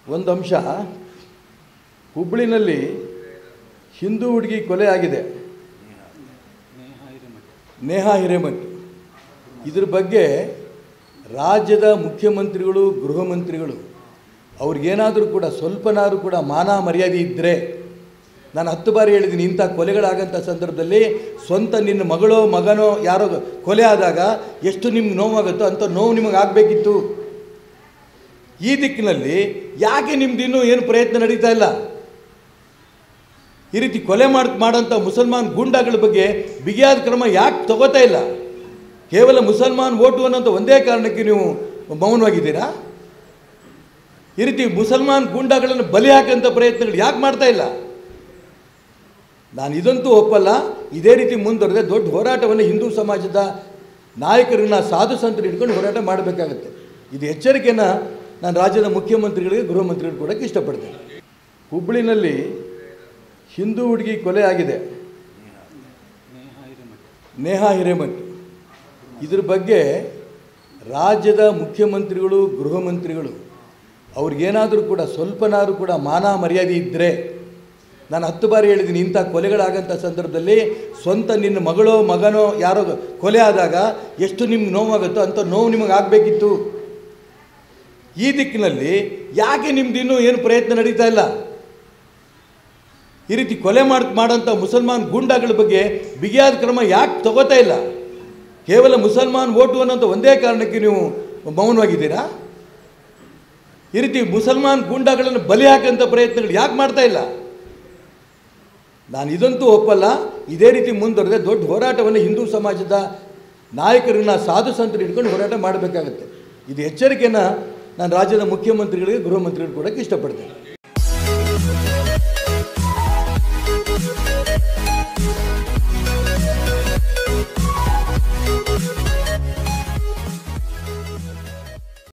ಒಂದು ಅಂಶ, ಹುಬ್ಬಳ್ಳಿನಲ್ಲಿ ಹಿಂದೂ ಹುಡುಗಿ ಕೊಲೆ ಆಗಿದೆ, ನೇಹಾ ಹಿರೇಮಠ್. ಇದ್ರ ಬಗ್ಗೆ ರಾಜ್ಯದ ಮುಖ್ಯಮಂತ್ರಿಗಳು, ಗೃಹ ಮಂತ್ರಿಗಳು ಅವ್ರಿಗೇನಾದರೂ ಕೂಡ ಸ್ವಲ್ಪನಾದರೂ ಕೂಡ ಮಾನ ಮರ್ಯಾದೆ ಇದ್ದರೆ, ನಾನು 10 ಬಾರಿ ಹೇಳಿದ್ದೀನಿ, ಇಂಥ ಕೊಲೆಗಳಾಗಂಥ ಸಂದರ್ಭದಲ್ಲಿ ಸ್ವಂತ ನಿನ್ನ ಮಗಳೋ ಮಗನೋ ಯಾರೋ ಕೊಲೆ ಆದಾಗ ಎಷ್ಟು ನಿಮ್ಗೆ ನೋವಾಗುತ್ತೋ ಅಂಥ ನೋವು ನಿಮಗೆ ಆಗಬೇಕಿತ್ತು. ಈ ದಿಕ್ಕಿನಲ್ಲಿ ಯಾಕೆ ನಿಮ್ದಿನ್ನೂ ಏನು ಪ್ರಯತ್ನ ನಡೀತಾ ಇಲ್ಲ? ಈ ರೀತಿ ಕೊಲೆ ಮಾಡೋಂಥ ಮುಸಲ್ಮಾನ್ ಗೂಂಡಾಗಳ ಬಗ್ಗೆ ಬಿಗಿಯಾದ ಕ್ರಮ ಯಾಕೆ ತಗೋತಾ ಇಲ್ಲ? ಕೇವಲ ಮುಸಲ್ಮಾನ್ ಓಟು ಅನ್ನೋಂಥ ಒಂದೇ ಕಾರಣಕ್ಕೆ ನೀವು ಮೌನವಾಗಿದ್ದೀರಾ? ಈ ರೀತಿ ಮುಸಲ್ಮಾನ್ ಗೂಂಡಾಗಳನ್ನು ಬಲಿ ಹಾಕೋಂಥ ಪ್ರಯತ್ನಗಳು ಯಾಕೆ ಮಾಡ್ತಾ ಇಲ್ಲ? ನಾನು ಇದಂತೂ ಒಪ್ಪಲ್ಲ. ಇದೇ ರೀತಿ ಮುಂದುವರೆದ್ರೆ ದೊಡ್ಡ ಹೋರಾಟವನ್ನು ಹಿಂದೂ ಸಮಾಜದ ನಾಯಕರನ್ನ, ಸಾಧು ಸಂತರು ಹಿಡ್ಕೊಂಡು ಹೋರಾಟ ಮಾಡಬೇಕಾಗತ್ತೆ. ಇದು ಎಚ್ಚರಿಕೆಯನ್ನು ನಾನು ರಾಜ್ಯದ ಮುಖ್ಯಮಂತ್ರಿಗಳಿಗೆ, ಗೃಹ ಮಂತ್ರಿಗಳು ಕೊಡೋಕ್ಕೆ ಇಷ್ಟಪಡ್ತೇನೆ. ಹುಬ್ಬಳ್ಳಿನಲ್ಲಿ ಹಿಂದೂ ಹುಡುಗಿ ಕೊಲೆ ಆಗಿದೆ, ನೇಹಾ ಹಿರೇಮಠ್. ಇದ್ರ ಬಗ್ಗೆ ರಾಜ್ಯದ ಮುಖ್ಯಮಂತ್ರಿಗಳು, ಗೃಹ ಮಂತ್ರಿಗಳು ಅವ್ರಿಗೇನಾದರೂ ಕೂಡ ಸ್ವಲ್ಪನಾದರೂ ಕೂಡ ಮಾನ ಮರ್ಯಾದೆ ಇದ್ದರೆ, ನಾನು 10 ಬಾರಿ ಹೇಳಿದ್ದೀನಿ, ಇಂಥ ಕೊಲೆಗಳಾಗಂಥ ಸಂದರ್ಭದಲ್ಲಿ ಸ್ವಂತ ನಿನ್ನ ಮಗಳೋ ಮಗನೋ ಯಾರೋ ಕೊಲೆ ಆದಾಗ ಎಷ್ಟು ನಿಮ್ಗೆ ನೋವಾಗುತ್ತೋ ಅಂಥ ನೋವು ನಿಮಗೆ ಆಗಬೇಕಿತ್ತು. ಈ ದಿಕ್ಕಿನಲ್ಲಿ ಯಾಕೆ ನಿಮ್ದಿನ್ನೂ ಏನು ಪ್ರಯತ್ನ ನಡೀತಾ ಇಲ್ಲ? ಈ ರೀತಿ ಕೊಲೆ ಮಾಡೋಂಥ ಮುಸಲ್ಮಾನ್ ಗೂಂಡಾಗಳ ಬಗ್ಗೆ ಬಿಗಿಯಾದ ಕ್ರಮ ಯಾಕೆ ತಗೋತಾ ಇಲ್ಲ? ಕೇವಲ ಮುಸಲ್ಮಾನ್ ಓಟು ಅನ್ನೋಂಥ ಒಂದೇ ಕಾರಣಕ್ಕೆ ನೀವು ಮೌನವಾಗಿದ್ದೀರಾ? ಈ ರೀತಿ ಮುಸಲ್ಮಾನ್ ಗೂಂಡಾಗಳನ್ನು ಬಲಿ ಹಾಕೋಂಥ ಪ್ರಯತ್ನಗಳು ಯಾಕೆ ಮಾಡ್ತಾ ಇಲ್ಲ? ನಾನು ಇದಂತೂ ಒಪ್ಪಲ್ಲ. ಇದೇ ರೀತಿ ಮುಂದುವರೆದ್ರೆ ದೊಡ್ಡ ಹೋರಾಟವನ್ನು ಹಿಂದೂ ಸಮಾಜದ ನಾಯಕರನ್ನ, ಸಾಧು ಸಂತರು ಹಿಡ್ಕೊಂಡು ಹೋರಾಟ ಮಾಡಬೇಕಾಗತ್ತೆ. ಇದು ಎಚ್ಚರಿಕೆಯನ್ನು ನಾನು ರಾಜ್ಯದ ಮುಖ್ಯಮಂತ್ರಿಗಳಿಗೆ, ಗೃಹ ಮಂತ್ರಿಗಳು ಕೊಡೋಕ್ಕೆ ಇಷ್ಟಪಡ್ತೇನೆ.